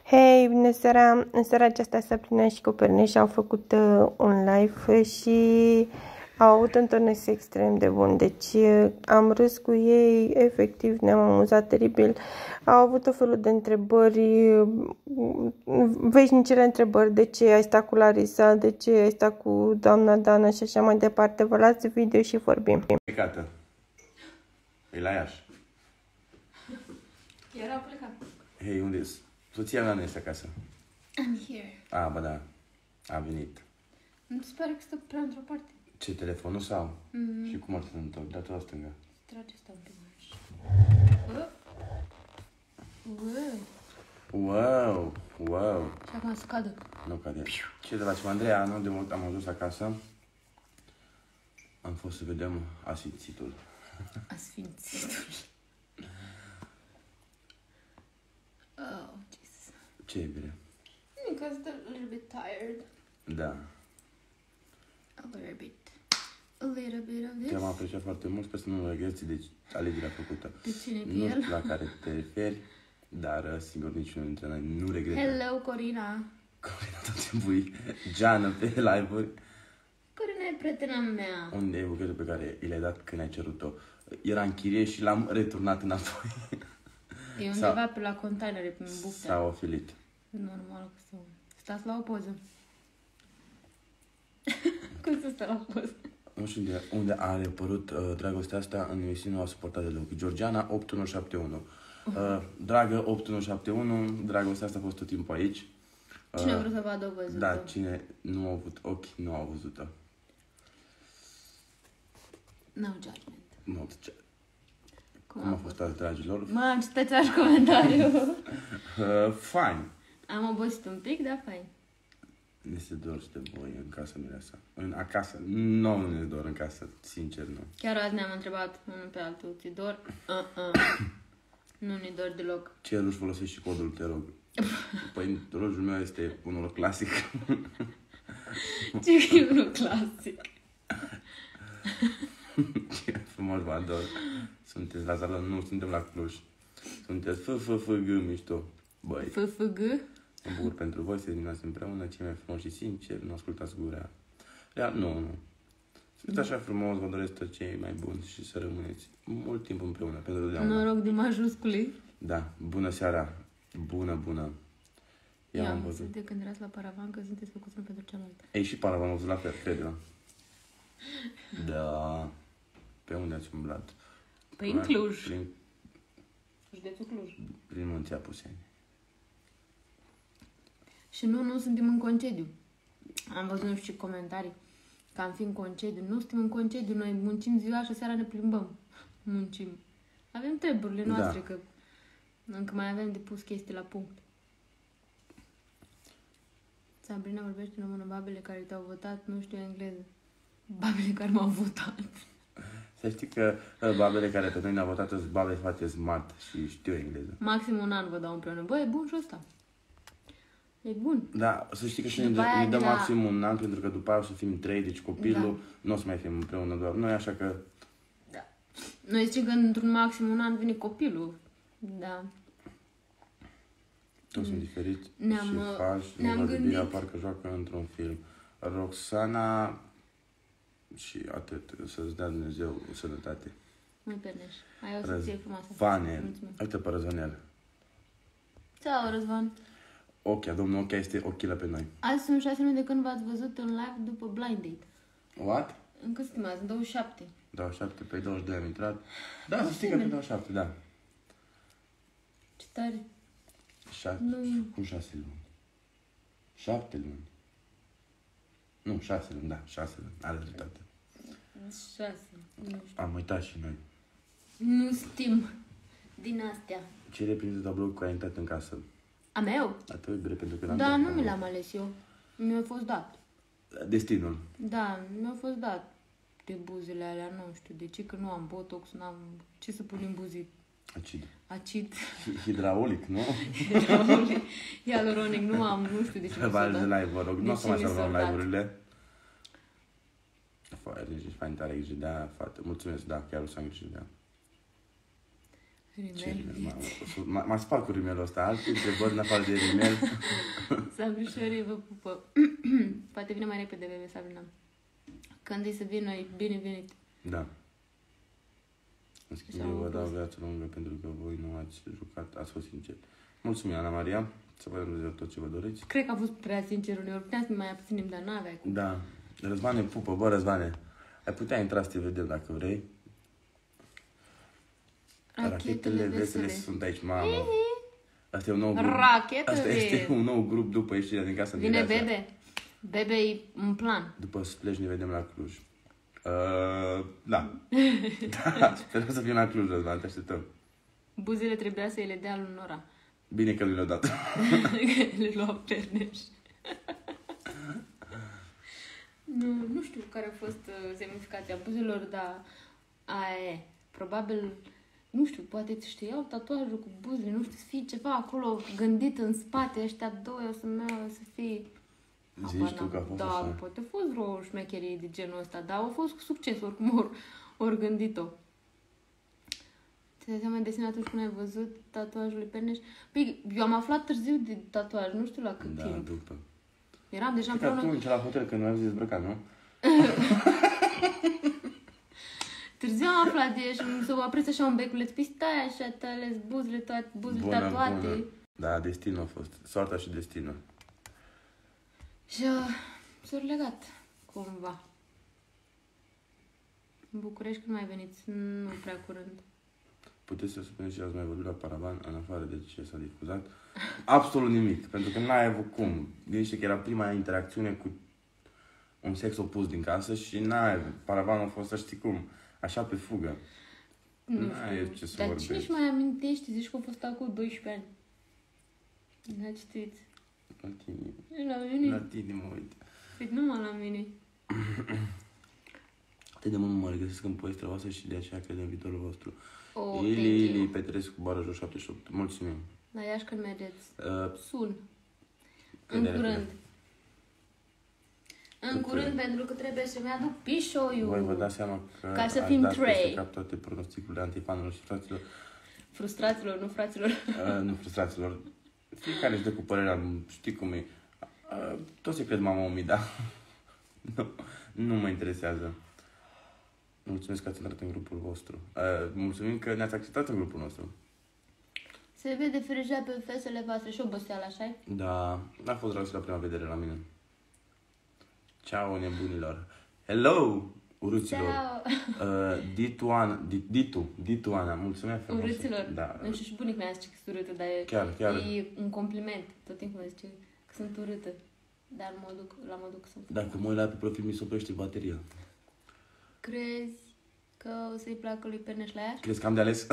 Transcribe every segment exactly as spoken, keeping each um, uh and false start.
Hei, bună seara! În seara aceasta Sabrina și Coperneș au făcut uh, un live și au avut un turnus extrem de bun. Deci uh, am râs cu ei, efectiv ne-am amuzat teribil. Au avut o felul de întrebări, uh, veșnicele întrebări, de ce ai stat cu Larisa, de ce ai stat cu doamna Dana și așa mai departe. Vă las video și vorbim. Plecată. E la Iași. Era plecat. Hei, unde-s? Soția mea nu este acasă. I'm here. A, bă, da. A venit. Nu ți pare că stă prea într-o parte? Ce, telefonul sau? Mm-hmm. Și cum ar să se întorc? Datul la stânga. Trage asta un pic mai așa. Wow. Wow, wow. Și acum să cadă. Nu cade. Ce dragi, Andreea, nu de mult am ajuns acasă. Am fost să vedem Asfințitul. Asfințitul. Oh, Jesus. Ce e bine? Because I'm a little bit tired. Da. A little bit. A little bit of this. Te-am apreciat foarte mult, sper să nu regreți de alegerea făcută. De cine pe Nu el? știu la care te referi, dar sigur niciunul dintre noi nu regretă. Hello, Corina. Corina tot timpul Geană pe live-uri. Corina e prietena mea. Unde e buchetul pe care i l-ai dat când ai cerut-o? Era în chirie și l-am returnat înapoi. E undeva pe la containere, pe buftea. S-a ofilit. Normal că să... Stați la o poză. Cum să stă la o poză? Nu știu unde, unde a apărut uh, dragostea asta în emisiunea a suportat deloc. Georgiana opt unu șapte unu. Uh, dragă opt unu șapte unu, dragostea asta a fost tot timpul aici. Uh, Cine a vrut să vadă o văzută? Da, cine nu a avut ochi, nu a văzut-o. No judgment. Nu, ce... Cum, Cum a fost azi, dragilor? Mă, citeți aș comentariu. Uh, fine. Am obosit un pic, dar fain. Ne se dor de voi în casa mireasa. În acasă. Nu, nu ne dor în casă. Sincer, nu. Chiar azi ne-am întrebat unul pe altul. Ți dor? Uh-uh. Nu ne dor deloc. Ce ruj folosești și codul, te rog? Păi, rojul meu este unul clasic. Ce e unul clasic. Ce frumos, vă ador. Sunteți la salon, nu, suntem la Cluj. Sunteți f f f g mișto. Băi, F F G? mă bucur pentru voi să terminați împreună, cei mai frumos și sinceri, nu ascultați gura. Real, nu, nu. Sunteți așa frumos, vă doresc tot cei mai buni și să rămâneți mult timp împreună, pentru totdeauna. Noroc din majuscule. Da, bună seara. Bună, bună. Ia, Ia, am mă, văzut. de când erați la paravan că sunteți făcuți unul pentru cealaltă. Ei, și para v-am văzut la fel, cred eu. Da. Pe unde ați umblat? Păi în Cluj. Prin, Județul Cluj. prin Munții Apuseni. Și nu, nu suntem în concediu. Am văzut, nu știu ce comentarii, că am fi în concediu. Nu suntem în concediu, noi muncim ziua și seara ne plimbăm. Muncim. Avem treburile noastre, Da. că încă mai avem de pus chestii la punct. Sabrina vorbește în română, babele care te-au votat, nu știu engleză. Babele care m-au votat. Să știi că uh, babele care pe noi ne-au votat sunt babe foarte smart și știu engleză. Maxim un an vă dau împreună. Băi, e bun și ăsta. E bun. Da, să știi că Și și ne, după aia ne dă de la- maxim un an, pentru că după aia o să fim trei, deci copilul Da. nu o să mai fim împreună doar noi, așa că Da. Noi zicem că într-un maxim un an vine copilul. Da. toți sunt diferiți. Ne-am, și uh, faci, ne-am Nova Bibirea gândit. parcă joacă într-un film. Roxana și atât, să-ți dea Dumnezeu sănătate. Măi, Perneș, ai o soție frumoasă. Răzvanel, Mulțumesc. uite pe Răzvanel. Ceau, Răzvan. Ochia, domnul Ochia este ochila pe noi. Azi sunt șase luni de când v-ați văzut în live după Blind Date. What? În cât suntem azi? În douăzeci și șapte. douăzeci și șapte, pe douăzeci și doi am intrat. Da, să știi că pe douăzeci și șapte, da. Ce tare. Șase, Nu. cu șase luni. Șapte luni. Nu, șase luni, da, șase luni. Are dreptate. șase. Nu știu. Am uitat și noi. Nu știm din astea. Ce reprinde tabloul cu care ai intrat în casă? A meu? Atât greu pentru că l-am Da, dat. nu mi l-am ales eu. Mi-a fost dat. Destinul. Da, mi-a fost dat de buzele alea, nu știu de ce, că nu am botox, n-am ce să pun în buzi. Acid. Acid. Hidraulic, nu? Hialuronic, nu am, nu știu de ce mi s-a Val de dat. live, vă rog. Nu De o să ce mai mi s-a salvăm dat? live-urile. Foarte, ești fain tare grijă, da, fată. Mulțumesc, da, chiar o să am grijă, da. Ce rimel? M-a, m-a spart cu rimelul ăsta. Alte întrebări în afară de rimel? Sabrișorii vă pupă. Poate vine mai repede, bebe, Sabrina. Când îi să vină, e bine venit. Da. În schimb, eu vă dau viață lungă pentru că voi nu ați jucat, ați fost sinceri. Mulțumim, Ana Maria. Să vă Dumnezeu tot ce vă doriți. Cred că a fost prea sincer uneori. Puteam să mai abținem, dar n-aveai cum. Da. Răzvane pupă. Bă, Răzvane, ai putea intra să te vedem dacă vrei. Rachetele, Rachetele vesele, vesele sunt aici, mamă. Asta e un nou grup. Rachetele. Asta este un nou grup după ieșirea din casa. Vine Bebe. Bebe e în plan. După Splash ne vedem la Cluj. Uh, da. Da, sperăm să fim la Cluj, Răzvan, te așteptăm. Buzele trebuia să îi le dea lui Nora. Bine că le-a dat. Le lua Perneș. Nu, nu știu care a fost uh, semnificația buzelor, dar aia e. Probabil, nu știu, poate știau tatuajul cu buzele, nu știu, să fie ceva acolo gândit în spate, ăștia doi o să meargă să fie... Zici tu că a fost da, așa. poate a fost vreo șmecherie de genul ăsta, dar a fost cu succes, oricum ori, ori gândit-o. Ți-ai seama de sine atunci când ai văzut tatuajul lui Perneș? Păi, eu am aflat târziu de tatuaj, nu știu la cât da, timp. după. Eram deja Cred că împreună... atunci, la hotel, când nu ai dezbrăcat, nu? Târziu am aflat de el și s-a oprit așa un beculeț. Păi stai așa, tale buzele toate, buzele Bună, tatuate. bună. Da, destinul a fost. Soarta și destinul. Și uh, s-au legat, cumva. În București când mai veniți? Nu prea curând. Puteți să spuneți și ați mai vorbit la paravan, în afară de ce s-a difuzat? Absolut nimic, pentru că n-ai avut cum. Gândește că era prima interacțiune cu un sex opus din casă și n-ai avut. Paravanul a fost, să știi cum, așa pe fugă. Nu N-ai știu. ce să Dar vorbești. cine își mai amintește? Zici că a fost acum doisprezece ani. Da, știți. La tine. La mine? La tine mă uit. Păi numai la mine. Atât de mult mă regăsesc în povestea voastră și de aceea cred în viitorul vostru. Oh, Ili, Ili, Petrescu, Barajul șaptezeci și opt. Mulțumim. La Iași când mergeți? Uh, Sun. Când În era curând. când? În Când curând, curând. pentru că trebuie să-mi aduc pișoiul. Voi vă dați seama că Ca să ați fim dat trei. peste cap toate pronosticurile antifanilor și fraților. Frustraților, nu fraților. Uh, nu frustraților. Fiecare își dă cu părerea, știi cum e. Uh, toți se cred mama omii, da? nu, nu mă interesează. Mulțumesc că ați intrat în grupul vostru. Uh, mulțumim că ne-ați acceptat în grupul nostru. Se vede fericea pe fesele voastre și oboseală, așa-i? Da, n-a fost rău și la prima vedere la mine. Ciao, nebunilor. Hello, urâților. Ciao. Uh, Dituana, Di- Ditu, Dituana, mulțumesc frumos. Urâților. Da. Nu știu, și bunic mi-a zis că sunt urâtă, dar e, Chiar, chiar. e un compliment. Tot timpul mă zice că sunt urâtă. Dar mă duc, la modul că sunt Dacă mă uit la pe profil, mi se oprește bateria. Crezi că o să-i placă lui Perneș la Iași? Crezi că am de ales?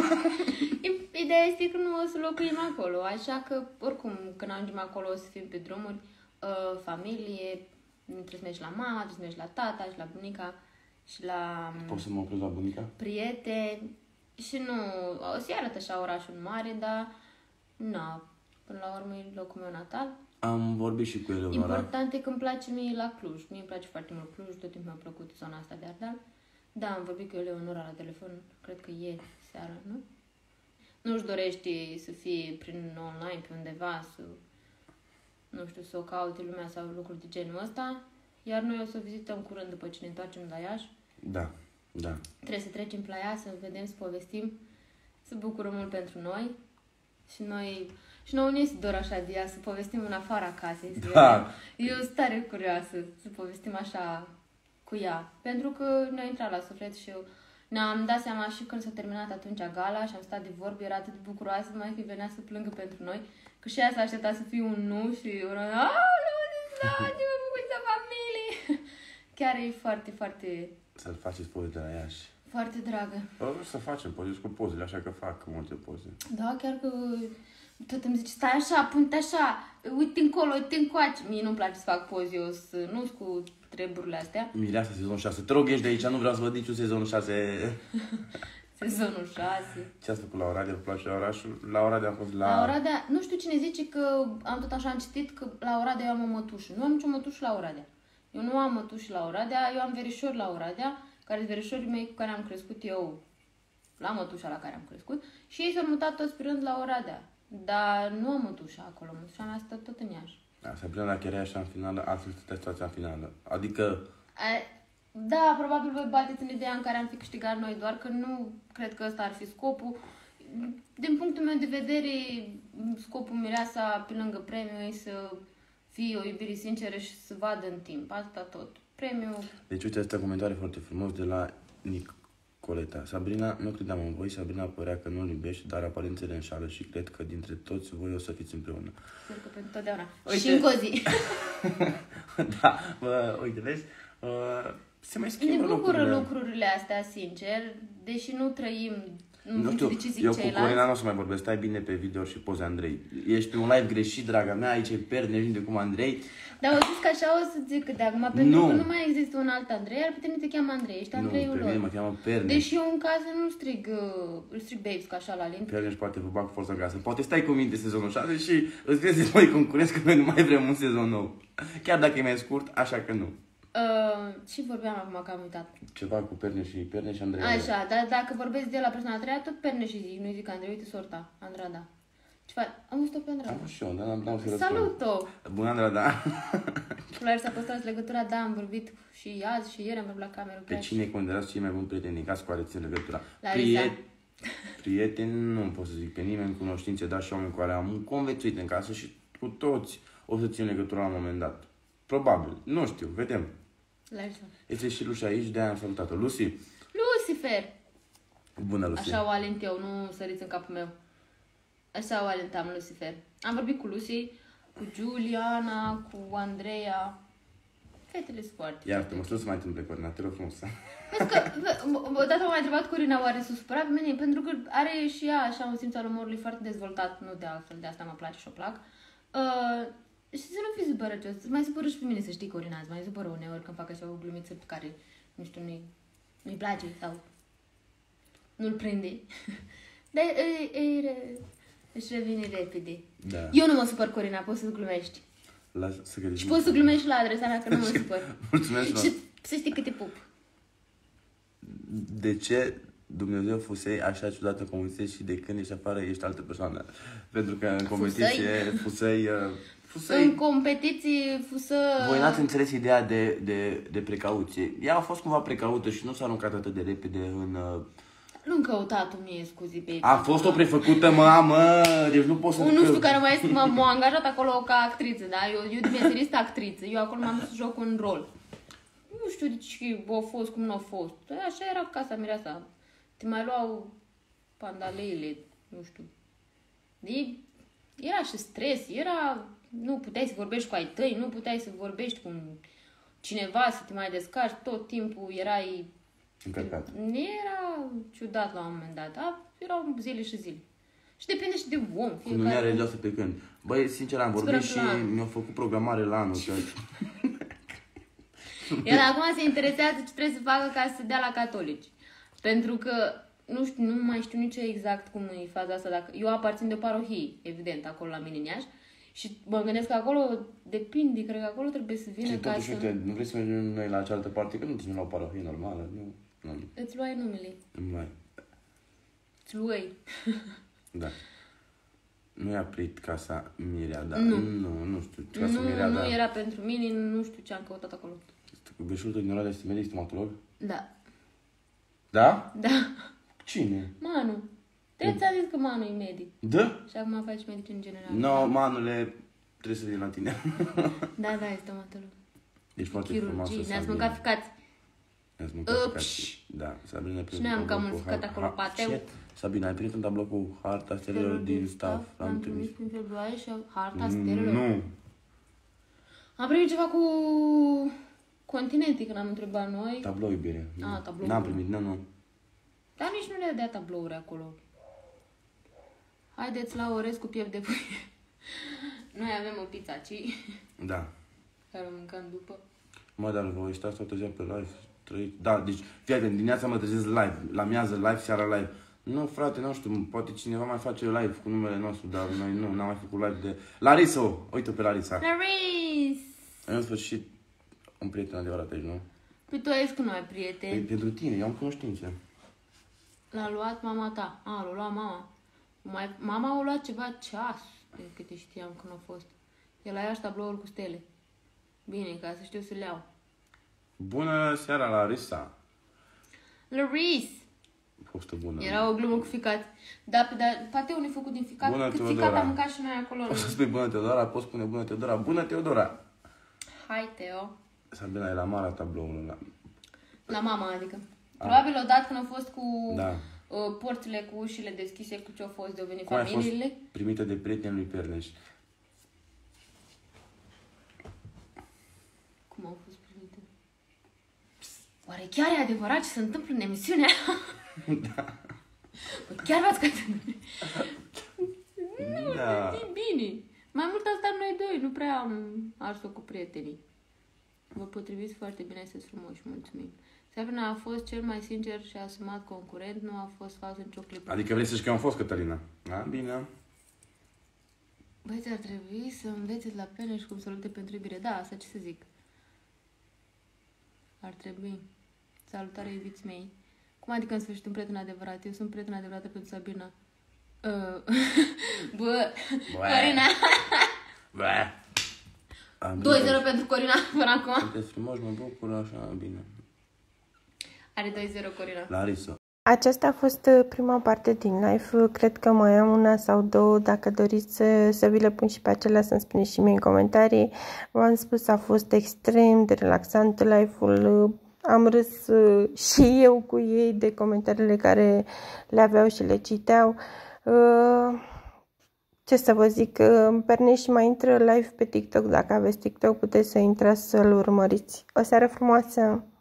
Ideea este că nu o să locuim acolo, așa că, oricum, când ajungem acolo o să fim pe drumuri, uh, familie, trebuie să mergi la mama, trebuie să mergi la tata și la bunica și la Poți să mă opresc la bunica? prieteni și nu, o să-i arăt așa orașul mare, dar, na, până la urmă e locul meu natal. Am vorbit și cu Eleonora. Important e că îmi place mie la Cluj. Mie îmi place foarte mult Cluj, tot timpul mi-a plăcut zona asta de Ardeal. Da, am vorbit cu Eleonora la telefon, cred că ieri seara, nu? Nu-și dorește să fie prin online pe undeva, să, nu știu, să o caute lumea sau lucruri de genul ăsta. Iar noi o să vizităm curând după ce ne întoarcem la Iași. Da, da. Trebuie să trecem pe la ea, să vedem, să povestim, să bucurăm mult pentru noi. Și noi, și nouă ne este dor așa de ea, să povestim în afara casei. Să Da. vedem. Eu sunt tare curioasă să povestim așa cu ea. Pentru că ne-a intrat la suflet și eu ne-am dat seama și când s-a terminat atunci gala și am stat de vorbă, era atât de bucuroasă, mai că venea să plângă pentru noi. Că și ea s-a așteptat să fie un nu și una, aoleu, da, ce mă bucur de familie. Chiar e foarte, foarte, Să-l faceți poze de la Iași. foarte dragă. O să facem poze cu pozele, așa că fac multe poze. Da, chiar că tot îmi zice, stai așa, pune așa, uite încolo, uite încoace. Mie nu-mi place să fac poze, eu să, nu cu treburile astea. Mireasa, sezonul șase. Te rog, ești de aici, nu vreau să văd niciun sezonul șase. Sezonul șase. Ce ați făcut la Oradea? Vă place la orașul? La Oradea am fost la... La Oradea, nu știu cine zice că am tot așa am citit că la Oradea eu am o mătușă. Nu am nicio mătușă la Oradea. Eu nu am mătușă la Oradea, eu am verișori la Oradea, care sunt verișorii mei cu care am crescut eu la mătușa la care am crescut și ei s-au mutat toți pe rând la Oradea. Dar nu am mătușa acolo, mătușa mea stă tot în Iași. Da, Sabrina, dacă erai așa în finală, altfel stătea situația în finală. Adică... A, da, probabil voi bateți în ideea în care am fi câștigat noi, doar că nu cred că ăsta ar fi scopul. Din punctul meu de vedere, scopul Mireasa, pe lângă premiu, e să fie o iubire sinceră și să vadă în timp. Asta tot. Premiul... Deci, uite, asta comentare foarte frumos de la Nicoleta. Sabrina, nu credeam în voi, Sabrina părea că nu-l iubești, dar aparențele înșală și cred că dintre toți voi o să fiți împreună. Sper că pentru totdeauna. Uite... Și încă o zi. Da, bă, uite, vezi? Uh, se mai schimbă lucrurile. Ne bucură lucrurile. lucrurile astea, sincer, deși nu trăim... Nu știu, eu cu Corina nu o să mai vorbesc, stai bine pe video și poze Andrei. Ești pe un live greșit, draga mea, aici e perne, vinde cum Andrei. Dar au zis că așa o să zic de acum, pentru nu. că nu mai există un alt Andrei, ar putea te cheamă Andrei, ești Andreiul lor. Nu, pe mine mă cheamă Perne. Deși eu în casă nu strig, uh, îl strig babes, ca așa la limb. Perne și poate vă bag cu forța acasă. Poate stai cu minte sezonul șase și îți crezi mai concurenți că noi nu mai vrem un sezon nou. Chiar dacă e mai scurt, așa că nu. Uh, și vorbeam acum că am uitat. Ceva cu Perne și Perne și Andrei. Așa, dar dacă vorbesc de la persoana a treia, tot Perne și zic, nu zic Andrei, uite sorta, Andrada. Ce faci? Am văzut-o pe Andrada. Am fost și eu, dar n-am n-am să răspund. Salut-o! Bună, Andrada! Clar s-a păstrat legătura, da, am vorbit și azi și ieri am vorbit la cameră. Pe cine considerați cei mai buni prieteni din casă cu care țin legătura? Larisa. Priet... Prieteni, nu pot să zic pe nimeni, cunoștințe, dar și oameni cu care am conviețuit în casă și cu toți o să țin legătura la un moment dat. Probabil, nu știu, vedem. Larisa. Este și Lucy aici, de-aia am salutat-o. Lucy! Lucifer! Bună, Lucy! Așa o alint eu, nu săriți în capul meu. Așa o alintam, Lucifer. Am vorbit cu Lucy, cu Juliana, cu Andreea. Fetele sunt foarte. Iar te mă știu să mai întâmple, Corina, te rog frumos. Vezi că, odată m-a întrebat Corina, oare s-o supărat pe mine? Pentru că are și ea așa un simț al umorului foarte dezvoltat, nu de altfel, de asta mă place și o plac. Uh, și să nu fii supărăcios, mai supără și pe mine, să știi, Corina, îți mai supără uneori când fac așa o glumiță pe care, nu știu, nu-i, nu-i place sau nu-l prinde. Dar e, e, își revine repede. Da. Eu nu mă supăr, Corina, poți să glumești. Las, să și poți să glumești la adresa mea, că nu mă supăr. Mulțumesc, și să știi că te pup. De ce Dumnezeu fusei așa ciudată competiție și de când ești afară ești altă persoană? Pentru că în competiție fusei... fusei... În competiție fusă... Voi n-ați înțeles ideea de, de, de precauție. Ea a fost cumva precaută și nu s-a aruncat atât de repede în... Nu-mi căutat mie scuzi, baby. A fost o prefăcută, mamă, deci nu pot să... Nu știu care mai este, m-a angajat acolo ca actriță, da? Eu, eu de meserie sunt actriță, eu acolo m-am dus să joc un rol. Nu știu de ce a fost, cum nu a fost. Așa era casa Mireasa. Te mai luau pandaleile, nu știu. De, era și stres, era... Nu puteai să vorbești cu ai tăi, nu puteai să vorbești cu cineva, să te mai descarci, tot timpul erai... Încărcat. Era ciudat la un moment dat, da? Erau zile și zile. Și depinde și de om. Fiecare... Nu mi-a religioasă pe când. Băi, sincer, am vorbit și mi-au făcut programare la anul. Că... El acum se interesează ce trebuie să facă ca să dea la catolici. Pentru că, nu știu, nu mai știu nici exact cum e faza asta. Dacă... Eu aparțin de o parohie, evident, acolo la mine în Iași. Și mă gândesc că acolo depinde, cred că acolo trebuie să vină și ca totuși, să... uite, nu vrei să mergem noi la cealaltă parte? Că nu trebuie la o parohie normală, nu? nu. Îți luai numele. Nu mai. Îți luai. Da. Nu i-a prit casa Mireada. Nu. Nu, nu știu. Casa Nu, Mireada... nu era pentru mine, nu știu ce am căutat acolo. Beșultul din Oradea este medic stomatolog? Da. Da? Da. Cine? Manu. Te ți-a zis că Manu e medic. Da? Și acum faci medic în general. No, Manule, trebuie să vin la tine. Da, da, e stomatolog. Ești foarte Chirurgie. frumoasă, Ne-ați Sabrina. mâncat ficați. Ne-ați mâncat Ups. ficați. Da, Sabrina. Și noi am cam mâncat acolo pateu. Sabina, ai primit un tablou cu harta stelelor din staff? Am trimis prin februarie și harta stelelor. Nu. Am primit ceva cu continente când am întrebat noi. Tablou, iubire. Ah, tablou. N-am primit, nu, nu. Dar nici nu le dea tablouri acolo. Haideți la orez cu piept de pui. Noi avem o pizza, ci? Da. Care o mâncăm după. Mă, dar voi stați toată ziua pe live. Trăit. Da, deci, fii atent, dimineața mă trezesc live. La miază live, seara live. Nu, frate, nu știu, poate cineva mai face live cu numele nostru, dar noi nu, n-am mai făcut live de... Larisa, uite pe Larisa. Laris! În sfârșit, un prieten adevărat aici, nu? Păi tu ai zis că nu ai Păi, prieteni. pentru tine, eu am cunoștințe. L-a luat mama ta. A, l-a luat mama. Mai, mama a luat ceva ceas, de câte știam când a fost. El a ia tabloul cu stele. Bine, ca să știu să le iau. Bună seara, Larisa. Laris! Postă bună. Era o glumă cu ficat. Dar, dar pateul e făcut din ficat. Bună, cât Teodora. ficat am mâncat și noi acolo. O să spui bună, Teodora, poți spune bună, Teodora. Bună, Teodora! Hai, Teo. Sabina e la mare tabloul ăla. La mama, adică. Probabil odată când au fost cu Da. uh, porțile cu ușile deschise, cu ce au fost de au venit Cum ai fost familiile. primită de prietenul lui Perneș? Cum au fost primite? Oare chiar e adevărat ce se întâmplă în emisiunea? Da. Chiar v-ați gândit? Nu, Da. e bine. Mai mult am stat noi doi, nu prea am ars-o cu prietenii. Vă potriviți foarte bine, sunteți frumoși, mulțumim. Sabina a fost cel mai sincer și asumat concurent, nu a fost falsă nicio clipă. Adică vrei să știi că am fost, Cătălina? Da, bine. Băieți, ar trebui să învețeți la Perneș cum să lupte pentru iubire. Da, asta ce să zic. Ar trebui. Salutare, iubiți mei. Cum adică în sfârșit un prieten adevărat? Eu sunt prieten adevărată pentru Sabina. Uh. Bă, Corina. Bă. doi zero pentru Corina până acum. Sunteți frumoși, mă bucur, așa, bine. Are doi zero Corina. Larisa. Aceasta a fost prima parte din live. Cred că mai am una sau două. Dacă doriți să, să vi le pun și pe acelea, să-mi spuneți și mie în comentarii. V-am spus, a fost extrem de relaxant live-ul. Am râs și eu cu ei de comentariile care le aveau și le citeau. Ce să vă zic, Perneș mai intră live pe TikTok. Dacă aveți TikTok, puteți să intrați să-l urmăriți. O seară frumoasă!